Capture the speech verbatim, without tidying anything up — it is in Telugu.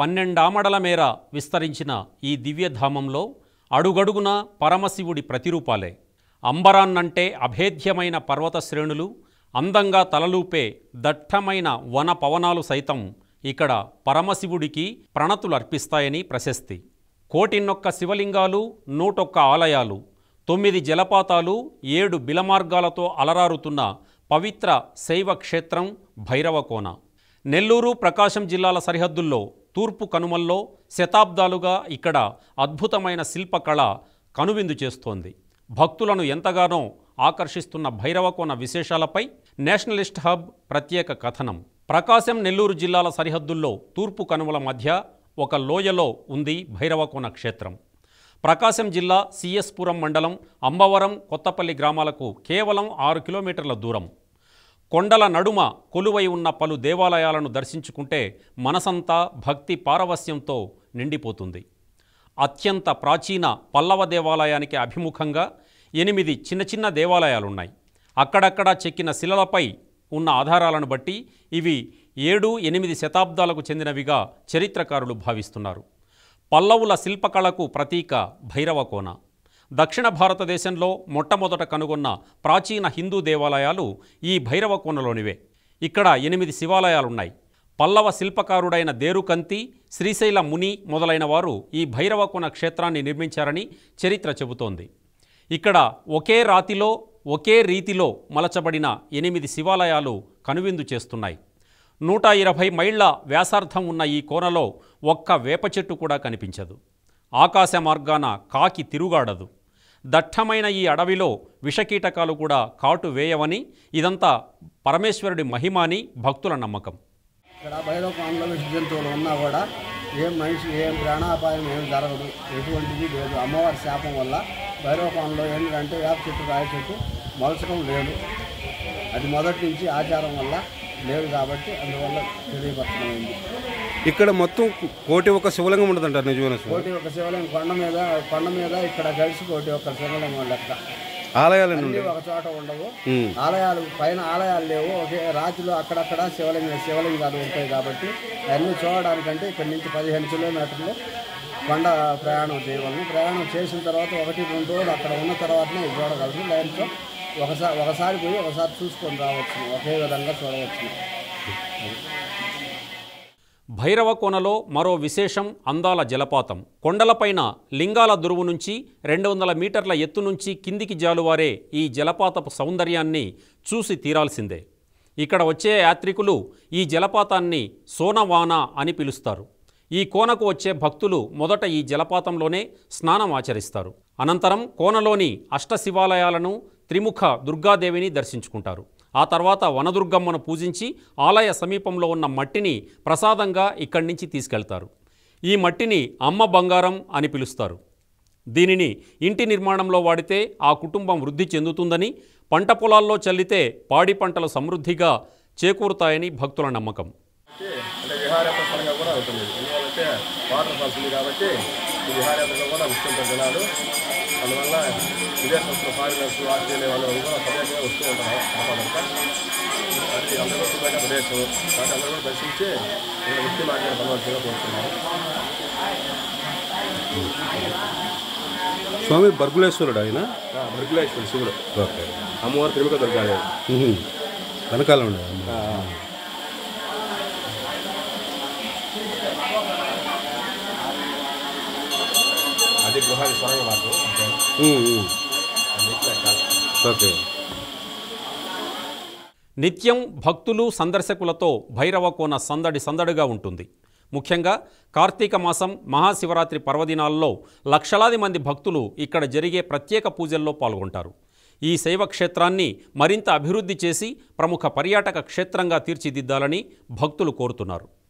పన్నెండామడల మేర విస్తరించిన ఈ దివ్యధామంలో అడుగడుగున పరమశివుడి ప్రతిరూపాలే. అంబరాన్నంటే అభేద్యమైన పర్వత శ్రేణులు, అందంగా తలలూపే దట్టమైన వన పవనాలు సైతం ఇక్కడ పరమశివుడికి ప్రణతులు అర్పిస్తాయని ప్రశస్తి. కోటిన్నొక్క శివలింగాలు, నూటొక్క ఆలయాలు, తొమ్మిది జలపాతాలు, ఏడు బిలమార్గాలతో అలరారుతున్న పవిత్ర శైవ క్షేత్రం భైరవకోన. నెల్లూరు, ప్రకాశం జిల్లాల సరిహద్దుల్లో తూర్పు కనుమల్లో శతాబ్దాలుగా ఇక్కడ అద్భుతమైన శిల్పకళ కనువిందు చేస్తోంది. భక్తులను ఎంతగానో ఆకర్షిస్తున్న భైరవకోన విశేషాలపై నేషనలిస్ట్ హబ్ ప్రత్యేక కథనం. ప్రకాశం, నెల్లూరు జిల్లాల సరిహద్దుల్లో తూర్పు కనుమల మధ్య ఒక లోయలో ఉంది భైరవకోన క్షేత్రం. ప్రకాశం జిల్లా సిఎస్పురం మండలం అంబవరం, కొత్తపల్లి గ్రామాలకు కేవలం ఆరు కిలోమీటర్ల దూరం. కొండల నడుమ కొలువై ఉన్న పలు దేవాలయాలను దర్శించుకుంటే మనసంతా భక్తి పారవస్యంతో నిండిపోతుంది. అత్యంత ప్రాచీన పల్లవ దేవాలయానికి అభిముఖంగా ఎనిమిది చిన్న చిన్న దేవాలయాలున్నాయి. అక్కడక్కడ చెక్కిన శిలలపై ఉన్న ఆధారాలను బట్టి ఇవి ఏడు ఎనిమిది శతాబ్దాలకు చెందినవిగా చరిత్రకారులు భావిస్తున్నారు. పల్లవుల శిల్పకళకు ప్రతీక భైరవకోన. దక్షిణ భారతదేశంలో మొట్టమొదట కనుగొన్న ప్రాచీన హిందూ దేవాలయాలు ఈ భైరవకోనలోనివే. ఇక్కడ ఎనిమిది శివాలయాలున్నాయి. పల్లవ శిల్పకారుడైన దేరుకంతి, శ్రీశైల ముని మొదలైన వారు ఈ భైరవకోన క్షేత్రాన్ని నిర్మించారని చరిత్ర చెబుతోంది. ఇక్కడ ఒకే రాతిలో ఒకే రీతిలో మలచబడిన ఎనిమిది శివాలయాలు కనువిందు చేస్తున్నాయి. నూట ఇరవై మైళ్ల వ్యాసార్థం ఉన్న ఈ కోనలో ఒక్క వేప చెట్టు కూడా కనిపించదు. ఆకాశ మార్గాన కాకి తిరుగాడదు. దట్టమైన ఈ అడవిలో విషకీటకాలు కూడా కాటు వేయవని, ఇదంతా పరమేశ్వరుడి మహిమ అని భక్తుల నమ్మకం. ఇక్కడ భైరవకోనలో విష జంతువులు ఉన్నా కూడా ఏం మనిషి ఏం ప్రాణాపాయం ఏం జరగదు, ఎటువంటిది లేదు. అమ్మవారి శాపం వల్ల భైరవకోనలో ఏంటంటే వేప చెట్టు, రాయి చెట్టు మొలచడం లేదు. అది మొదటి నుంచి ఆచారం వల్ల లేదు కాబట్టి అందువల్ల తెలియపరచమైంది. ఇక్కడ మొత్తం కోటి ఒక శివలింగం ఉండదంటారు నిజమైన? కోటి ఒక శివలింగం కొండ మీద కొండ మీద ఇక్కడ కలిసి కోటి ఒక శివలింగం లెక్క. ఆలయాలు ఒక చోట ఉండవు. ఆలయాలు పైన ఆలయాలు లేవు. ఒకే రాతిలో అక్కడక్కడ శివలింగ శివలింగాలు ఉంటాయి కాబట్టి అన్నీ చూడడానికంటే ఇక్కడ నుంచి పదిహేను కిలోమీటర్లు కొండ ప్రయాణం చేయగలను. ప్రయాణం చేసిన తర్వాత ఒకటి రెండు రోజులు అక్కడ ఉన్న తర్వాతనే చూడగలను. లైన్తో ఒకసారి ఒకసారి పోయి ఒకసారి చూసుకొని రావచ్చు, ఒకే విధంగా చూడవచ్చు. భైరవకోనలో మరో విశేషం అందాల జలపాతం. కొండలపైన లింగాల దురువు నుంచి రెండు వందల మీటర్ల ఎత్తు నుంచి కిందికి జాలువారే ఈ జలపాతపు సౌందర్యాన్ని చూసి తీరాల్సిందే. ఇక్కడ వచ్చే యాత్రికులు ఈ జలపాతాన్ని సోనవాన అని పిలుస్తారు. ఈ కోనకు వచ్చే భక్తులు మొదట ఈ జలపాతంలోనే స్నానం ఆచరిస్తారు. అనంతరం కోనలోని అష్టశివాలయాలను, త్రిముఖ దుర్గాదేవిని దర్శించుకుంటారు. ఆ తర్వాత వనదుర్గమ్మను పూజించి ఆలయ సమీపంలో ఉన్న మట్టిని ప్రసాదంగా ఇక్కడి నుంచి తీసుకెళ్తారు. ఈ మట్టిని అమ్మ బంగారం అని పిలుస్తారు. దీనిని ఇంటి నిర్మాణంలో వాడితే ఆ కుటుంబం వృద్ధి చెందుతుందని, పంట పొలాల్లో చల్లితే పాడి పంటలు సమృద్ధిగా చేకూరుతాయని భక్తుల నమ్మకం. అంటే విహారయాత్ర పరంగా కూడా అవుతుంది. ఎందుకంటే వాటర్ ఫాల్స్ ఉంది కాబట్టి ఈ విహారయాత్రలో కూడా వస్తుంటారు జనాలు. అందువల్ల విదేశస్తుల ఫారినర్స్, ఆస్ట్రేలియా వాళ్ళు కూడా ప్రదేశంగా వస్తూ ఉంటారు. అది అందరూ శుభ్రంగా ప్రదేశం కాబట్టి అందరూ కూడా దర్శించి ఇక్కడ వృత్తి మార్గాన్ని పొందవలసిందిగా కోరుతున్నాను. స్వామి బర్గులేశ్వరుడు ఆయన? బర్గులేశ్వరుడు శివుడు. ఓకే. అమ్మవారు త్రిముఖ దుర్గాదేవి వెనకాల ఉండే అది గృహాది స్వరంగా మాకు. ఓకే. నిత్యం భక్తులు, సందర్శకులతో భైరవకోన సందడి సందడిగా ఉంటుంది. ముఖ్యంగా కార్తీక మాసం, మహాశివరాత్రి పర్వదినాల్లో లక్షలాది మంది భక్తులు ఇక్కడ జరిగే ప్రత్యేక పూజల్లో పాల్గొంటారు. ఈ శైవ క్షేత్రాన్ని మరింత అభివృద్ధి చేసి ప్రముఖ పర్యాటక క్షేత్రంగా తీర్చిదిద్దాలని భక్తులు కోరుతున్నారు.